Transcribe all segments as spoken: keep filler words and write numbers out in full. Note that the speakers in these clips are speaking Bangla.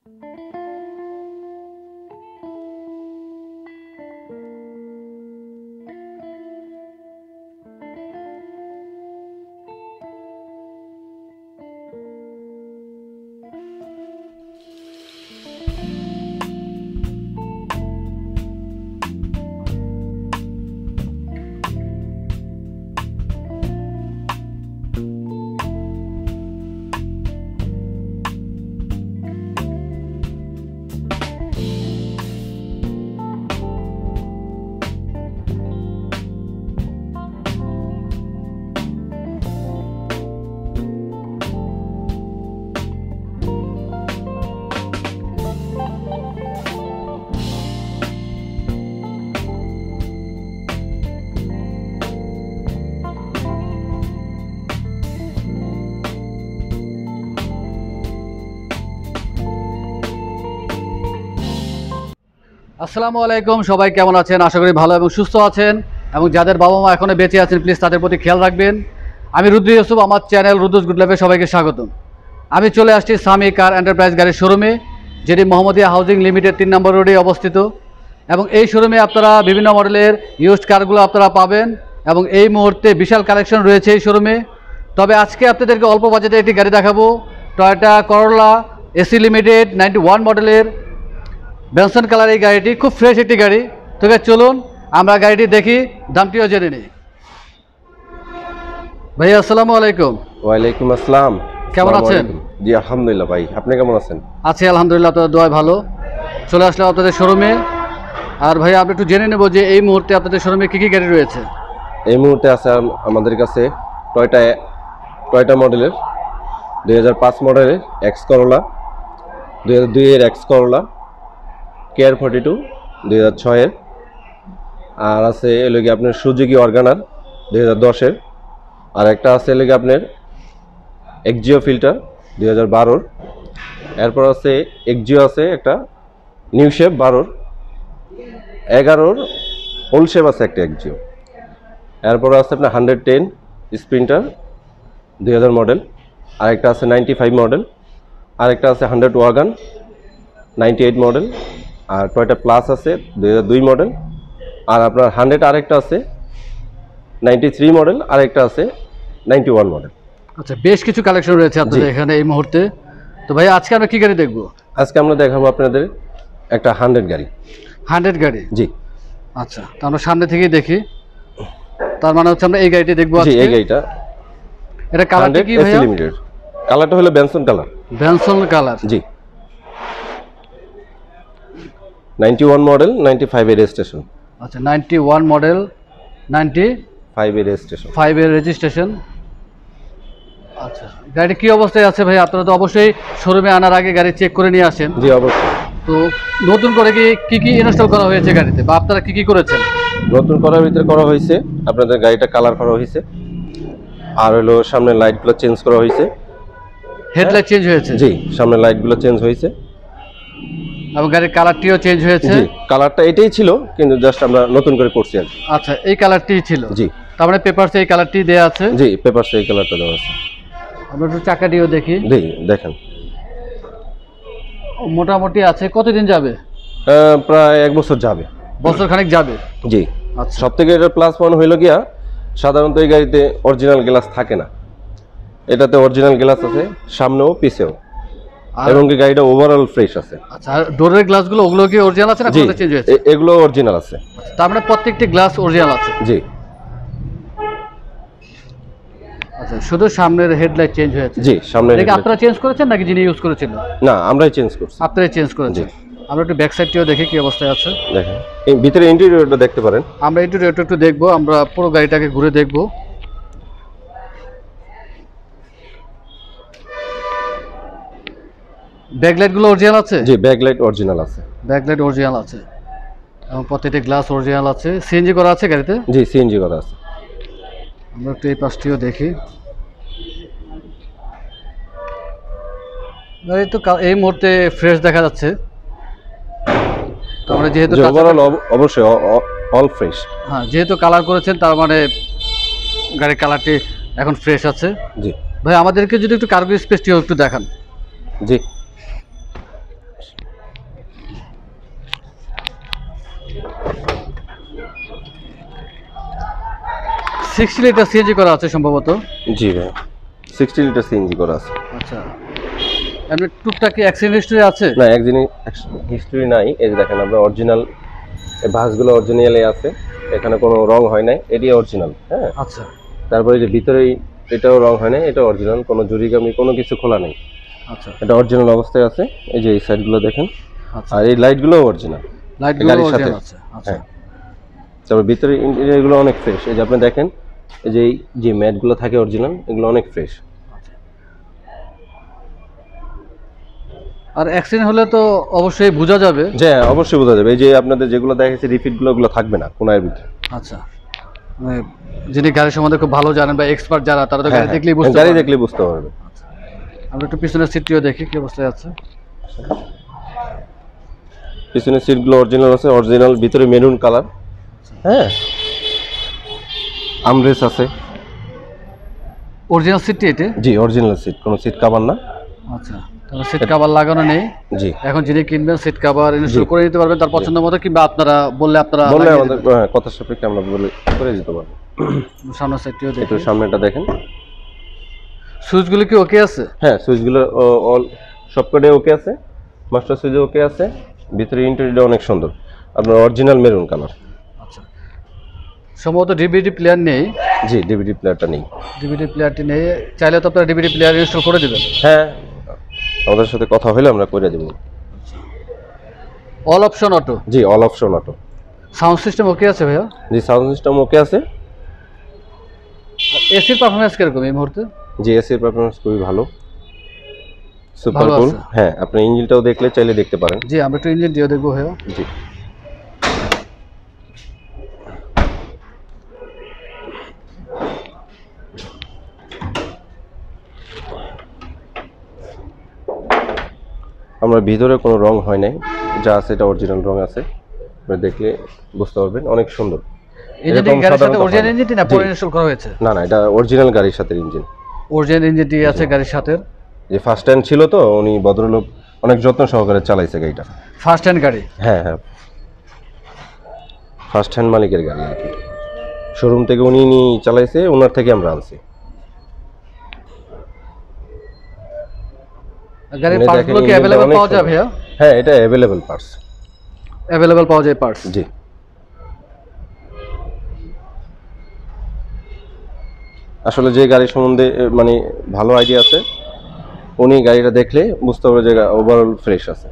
আসসালামু আলাইকুম, সবাই কেমন আছেন? আশা করি ভালো এবং সুস্থ আছেন এবং যাদের বাবা মা এখনো বেঁচে আছেন প্লিজ তাদের প্রতি খেয়াল রাখবেন। আমি রুদ্র ইউসুফ, আমার চ্যানেল রুদ্রস গুড লাইফে সবাইকে স্বাগতম। আমি চলে আসছি সামি কার এন্টারপ্রাইজ গাড়ির শোরুমে, যেটি মোহাম্মদিয়া হাউজিং লিমিটেড তিন নম্বর রোডে অবস্থিত। এবং এই শোরুমে আপনারা বিভিন্ন মডেলের ইউজড কারগুলো আপনারা পাবেন এবং এই মুহূর্তে বিশাল কালেকশন রয়েছে এই শোরুমে। তবে আজকে আপনাদেরকে অল্প বাজেটে একটি গাড়ি দেখাবো, Toyota Corolla AC limited ninety one মডেলের বেনসন কালার। এই গাড়িটি খুব ফ্রেশ একটি গাড়ি। তবে চলুন আমরা গাড়িটি দেখি, দামটিও জেনে নিই। ভাই আসসালামু আলাইকুম। ওয়ালাইকুম আসসালাম। কেমন আছেন? জি আলহামদুলিল্লাহ ভাই, আপনি কেমন আছেন? আছি আলহামদুলিল্লাহ, আপনাদের দোয়ায় ভালো। চলে আসলাম আপনাদের শোরুমে। আর ভাই আপনি একটু জেনে নেব যে এই মুহূর্তে আপনাদের শোরুমে কী কী গাড়ি রয়েছে। এই মুহূর্তে আছে আমাদের কাছে টয়োটা টয়োটা মডেলের দুই হাজার পাঁচ মডেলের এক্স করোলা, দুই হাজার দুইয়ের X Corolla, care forty two দুই হাজার ছয়ের, আর আছে এলাকি আপনার সুজুকি অর্গানার দুই হাজার দশের, আর একটা আছে এলাকি আপনার এক্সজিও ফিল্টার দুই হাজার বারোর, এরপর আছে এক্সজিও আছে একটা নিউ শেপ বারোর, এগারোর ওল্ড শেপ আছে একটা এক্সজিও, এরপর আছে আপনার হান্ড্রেড টেন স্প্রিন্টার দুই হাজার মডেল, আরেকটা আছে নাইনটি ফাইভ মডেল, আরেকটা আছে hundred wagon ninety eight model, আর টয়োটা প্লাস আছে দুই হাজার দুই মডেল, আর আপনার হান্ড্রেড আরেকটা আছে নাইনটি থ্রি মডেল, আরেকটা আছে নাইনটি ওয়ান মডেল। আচ্ছা, বেশ কিছু কালেকশন রয়েছে আপনাদের এখানে এই মুহূর্তে। তো ভাই আজকে আমরা কী গাড়ি দেখবো? আজকে আমরা দেখাবো আপনাদের একটা হান্ড্রেড গাড়ি। হান্ড্রেড গাড়ি? জি। আচ্ছা, তো আমরা সামনে থেকেই দেখি। তার মানে হচ্ছে আমরা এই গাড়িটি দেখবো আজকে। এই গাড়িটা এটা কালারটা কি ভাইয়া? লিমিটেড কালারটা হলো বেনসন কালার। Benson colour? জি। Ninety one model, ninety five এর রেজিস্ট্রেশন। আচ্ছা, ninety one model, ninety five এর রেজিস্ট্রেশন। ফাইভ এর রেজিস্ট্রেশন। আচ্ছা, গাড়ি কি অবস্থায় আছে ভাই? আপনারা তো অবশ্যই শোরুমে আনার আগে গাড়ি চেক করে নিয়ে আসেন। জি অবশ্যই। তো নতুন করে কি কি কি ইনস্টল করা হয়েছে গাড়িতে, বা আপনারা কি কি করেছেন? নতুন করার ভিতরে করা হয়েছে আপনাদের গাড়িটা কালার করা হয়েছে, আর হলো সামনের লাইটগুলো চেঞ্জ করা হয়েছে। হেডলাইট চেঞ্জ হয়েছে? জি, সামনের লাইটগুলো চেঞ্জ হয়েছে এবং গাড়ির কালারটিও চেঞ্জ হয়েছে। জি, কালারটা এটাই ছিল কিন্তু জাস্ট আমরা নতুন করে করছি আর কি। আচ্ছা, এই কালারটিই ছিল? জি। তার মানে পেপারসে এই কালারটি দেয়া আছে? জি, পেপারসে এই কালারটা দেওয়া আছে। আমরা একটু চাকাটিও দেখি। জি দেখেন, মোটামুটি আছে। কতদিন যাবে? প্রায় এক বছর যাবে। বছর খানিক যাবে? জি। আচ্ছা, সব থেকে এটা প্লাস পয়েন্ট হইল গিয়া সাধারণত এই গাড়িতে অরিজিনাল গ্লাস থাকে না, এটাতে অরিজিনাল গ্লাস আছে সামনেও পিছেও, এবং এই গাড়িটা ওভারঅল ফ্রেশ আছে। আচ্ছা, আর ডোরের গ্লাসগুলো ওগুলো কি অরিজিনাল আছে না কোনটা চেঞ্জ হয়েছে? এগুলো অরিজিনাল আছে। তার মানে প্রত্যেকটি গ্লাস অরিজিনাল আছে? জি। আচ্ছা, শুধু সামনের হেডলাইট চেঞ্জ হয়েছে? জি, সামনের হেডলাইট আপনারা চেঞ্জ করেছেন নাকি যিনি ইউজ করেছিল? না, আমরাই চেঞ্জ করছি। আপনারাই চেঞ্জ করেছেন? আমরা একটু ব্যাক সাইডটিও দেখি কি অবস্থায় আছে। দেখেন, এই ভিতরে ইন্টেরিয়রটা দেখতে পারেন। আমরা ইন্টেরিয়রটা একটু দেখবো, আমরা পুরো গাড়িটাকে ঘুরে দেখবো। ব্যাকলাইটগুলো অরিজিনাল আছে? জি, ব্যাকলাইট অরিজিনাল আছে। ব্যাকলাইট অরিজিনাল আছে এবং প্রত্যেকটি গ্লাস অরিজিনাল আছে। সিএনজি করা আছে গাড়িতে? জি, সিএনজি করা আছে। আমরা একটু এই পাশটিও দেখি। গাড়ি তো এই মুহূর্তে ফ্রেশ দেখা যাচ্ছে। তো আমরা যেহেতু ওভারঅল অবশ্যই অল ফ্রেশ। হ্যাঁ, যেহেতু কালার করেছেন তার মানে গাড়ির কালারটি এখন ফ্রেশ আছে। জি ভাই, আমাদেরকে যদি একটু কার্গো স্পেসটিও একটু দেখান। জি, সিক্সটি লিটার সিএনজি করা আছে সম্ভবত। জি ভাই, সিক্সটি লিটার সিএনজি করা আছে। আচ্ছা, এমনি টুকটাক কি অ্যাক্সিডেন্ট হিস্ট্রি আছে? না, একদিনই হিস্ট্রি নাই। এই যে দেখেন আপনার অরিজিনাল এই ভাঁজগুলো অরিজিনালি আছে, এখানে কোনো রং হয় নাই, এটি অরিজিনাল। হ্যাঁ, আচ্ছা। তারপরে যে ভিতরেই এটাও রং হয় নাই, এটা অরিজিনাল, কোনো জুরিগামি কোনো কিছু খোলা নেই। আচ্ছা, এটা অরিজিনাল অবস্থায় আছে। এই যে এই সাইডগুলো দেখেন, আচ্ছা। আর এই লাইটগুলোও অরিজিনাল, লাইটগুলো গাড়ির সাথে অরিজিনাল আছে। আচ্ছা। হ্যাঁ, তারপর ভিতরে ইন্টেরিয়রগুলো অনেক ফ্রেশ। এই যে আপনি দেখেন, এই যে এই যে ম্যাটগুলো থাকে অরিজিনাল, এগুলো অনেক ফ্রেশ। আর অ্যাক্সিডেন্ট হলে তো অবশ্যই বোঝা যাবে। যে অবশ্যই বোঝা যাবে। এই যে আপনাদের যেগুলো দেখাচ্ছি রিফিটগুলো, ওগুলো থাকবে না কোনার ভিতরে। আচ্ছা, মানে যিনি গাড়ি সম্বন্ধে খুব ভালো জানেন বা এক্সপার্ট যারা, তারা তো গাড়ি দেখলেই বুঝতে গাড়ি পারবে। দেখলেই বুঝতে পারবে। আমরা একটু পিছনের সিটটিও দেখি কি অবস্থায় আছে। পিছনের সিটগুলো অরিজিনাল আছে, অরিজিনাল, ভিতরে মেরুন কালার। হ্যাঁ, আমরেস আছে। অরিজিনাল সিটটি এটা? জি, অরিজিনাল সিট, কোনো সিট কভার না। আচ্ছা, তাহলে সিট কভার লাগানো নেই। জি, এখন যিনি কিনবেন সিট কভার ইনস্টল করে নিতে পারবেন তার পছন্দ মতো, কিংবা আপনারা বললে আপনারা বললে লাগিয়ে আমাদের দিবেন। হ্যাঁ, কথা সাপেক্ষে আমরা বলে করে দিতে পারবো। সামনের সাইডটিও দেখি। একটু সামনেটা দেখেন। সুইচগুলো কি ওকে আছে? হ্যাঁ, সুইচগুলো অল সবকটাই ওকে আছে, মাস্টার সুইচে ওকে আছে। ভিতরে ইন্টেরিয়রটা অনেক সুন্দর, আপনার অরিজিনাল মেরুন কালার। আচ্ছা, সম্ভবত ডিভিডি প্লেয়ার নেই। জি, ডিভিডি প্লেয়ারটা নেই। ডিভিডি প্লেয়ারটি নেই, চাইলে তো আপনারা ডিভিডি প্লেয়ার ইনস্টল করে দিবেন। হ্যাঁ, আমাদের সাথে কথা হলে আমরা করে দেবো। All option auto? জি, all option auto. Sound system okay আছে ভাইয়া? জি, সাউন্ড সিস্টেম ওকে আছে। এসির পারফরমেন্স কিরকম এই মুহূর্তে? জি, এসির পারফরমেন্স খুবই ভালো, সুপার ভালো কুল। আছে। হ্যাঁ, আপনি ইঞ্জিনটাও দেখলে চাইলে দেখতে পারেন। জি, আমরা একটু ইঞ্জিন দিয়ে দেখবো ভাইয়া। জি, আমরা ভিতরে কোনো রং হয় নাই, যা আছে এটা অরিজিনাল রং আছে। আপনি দেখলে বুঝতে পারবেন, অনেক সুন্দর। ইঞ্জিনটি এরকম গাড়ির সাথে সাধারণত অরিজিনাল হয় না। ইঞ্জিনটি না জি। পরে ইনস্টল করা হয়েছে? না না, এটা অরিজিনাল গাড়ির সাথে ইঞ্জিন। অরিজিনাল ইঞ্জিনটি আছে গাড়ির সাথে। যে ফার্স্ট হ্যান্ড ছিল তো, উনি ভদ্রলোক অনেক যত্ন সহকারে চালাইছে গাড়িটা। ফার্স্ট হ্যান্ড গাড়ি? হ্যাঁ হ্যাঁ, ফার্স্ট হ্যান্ড মালিকের গাড়ি আর কি। শোরুম থেকে উনি নিয়ে চালাইছে, ওনার থেকে আমরা আনছি। গাড়ির মানে পার্টসগুলো দেখেন কি ইঞ্জিনটা অ্যাভেলেবল অনেক পাওয়া যায় সুন্দর। ভাইয়া? হ্যাঁ, এটা অ্যাভেলেবল পার্টস। অ্যাভেলেবল পাওয়া যায় পার্টস? জি, আসলে যে গাড়ি সম্বন্ধে এ, মানে ভালো আইডিয়া আছে, উনি গাড়িটা দেখলে বুঝতে পারবে যে ওভারঅল ফ্রেশ আছে।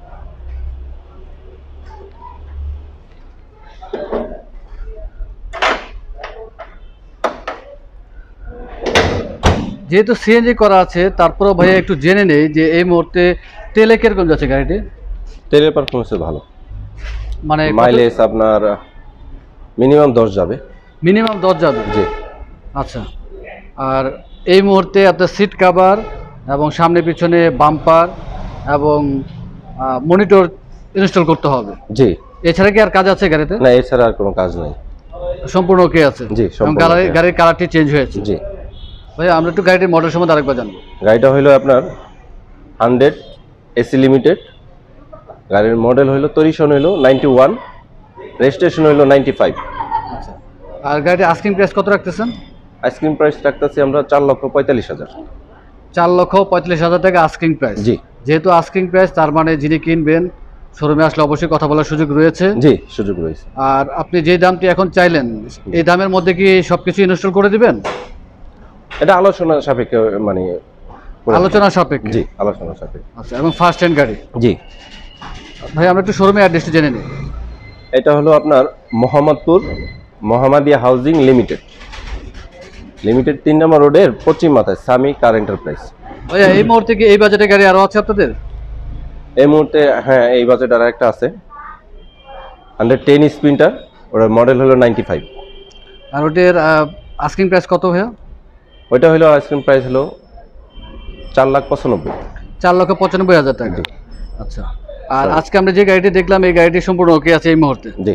যেহেতু সিএনজি করা আছে, তারপরেও ভাইয়া একটু জেনে নেই যে এই মুহূর্তে তেলে কিরকম যাচ্ছে গাড়িটি? তেলের পারফরমেন্স ভালো, মানে মাইলেজ আপনার মিনিমাম দশ যাবে। মিনিমাম দশ যাবে? জি। আচ্ছা, আর এই মুহূর্তে আপনার সিট কভার এবং সামনে পিছনে বাম্পার এবং মনিটর ইনস্টল করতে হবে? জি। এছাড়া কি আর কাজ আছে গাড়িতে? না, এছাড়া আর কোনো কাজ নাই। সম্পূর্ণ ওকে আছে? জি, এবং সম্পূর্ণ গাড়ির okay গাড়ির কালারটি চেঞ্জ হয়েছে? জি। ভাই আমরা একটু গাড়িটির মডেল সম্বন্ধে আরেকবার জানবো। গাড়িটা হলো আপনার হান্ড্রেড এসি লিমিটেড। গাড়ির মডেল হইলো তৈরিসন হইলো নাইনটি ওয়ান, রেজিস্ট্রেশন হইলো নাইনটি ফাইভ। আচ্ছা, আর গাড়িটি আস্কিং প্রাইস কত রাখতেছেন? আইসক্রিম প্রাইস রাখতেছি আমরা চার লক্ষ পঁয়তাল্লিশ হাজার। চার লক্ষ পঁয়তাল্লিশ হাজার টাকা আস্কিং প্রাইস? জি। যেহেতু আস্কিং প্রাইস, তার মানে যিনি কিনবেন শোরুমে আসলে অবশ্যই কথা বলার সুযোগ রয়েছে। জি, সুযোগ রয়েছে। আর আপনি যে দামটি এখন চাইলেন, এই দামের মধ্যে কি সবকিছু ইনস্টল করে দিবেন? এটা আলোচনা সাপেক্ষে, মানে আলোচনা সাপেক্ষে? জি, আলোচনা সাপেক্ষে। আচ্ছা, এবং ফার্স্ট হ্যান্ড গাড়ি? জি। ভাই আমরা একটু শোরুমের অ্যাড্রেসটি জেনে নিই। এটা হলো আপনার Mohammadpur Mohammadia housing limited, limited তিন নম্বর রোডের পশ্চিম মাথায় সামি কার এন্টারপ্রাইজ। ভাইয়া এই মুহূর্তে কি এই বাজেটে গাড়ি আরও আছে আপনাদের? এই মুহূর্তে হ্যাঁ, এই বাজেট আর একটা আছে, হান্ড্রেড টেন স্প্রিন্টার, ওটার মডেল হলো নাইনটি ফাইভ। আর ওটির আস্কিং প্রাইস কত ভাইয়া? ওইটা হলো আইসক্রিম প্রাইস হলো চার লাখ পঁচানব্বই। চার লক্ষ পঁচানব্বই হাজার টাকা। আচ্ছা, আর আজকে আমরা যে গাড়িটি দেখলাম এই গাড়িটি সম্পূর্ণ ওকে আছে এই মুহূর্তে? জি।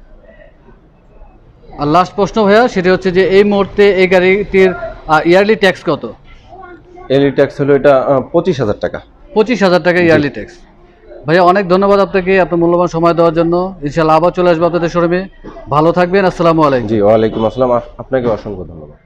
আর লাস্ট প্রশ্ন ভাইয়া, সেটি হচ্ছে যে এই মুহূর্তে এই গাড়িটির ইয়ারলি ট্যাক্স কত? এলই ট্যাক্স হলো এটা পঁচিশ হাজার টাকা। পঁচিশ হাজার টাকা ইয়ারলি ট্যাক্স। ভাইয়া অনেক ধন্যবাদ আপনাকে আপনার মূল্যবান সময় দেওয়ার জন্য। ইনশাআল্লাহ আবার চলে আসবো আপনাদের শোরুমে। ভালো থাকবেন। আসসালামু আলাইকুম। জি ওয়ালাইকুম আসসালাম, আপনাকে অসংখ্য ধন্যবাদ।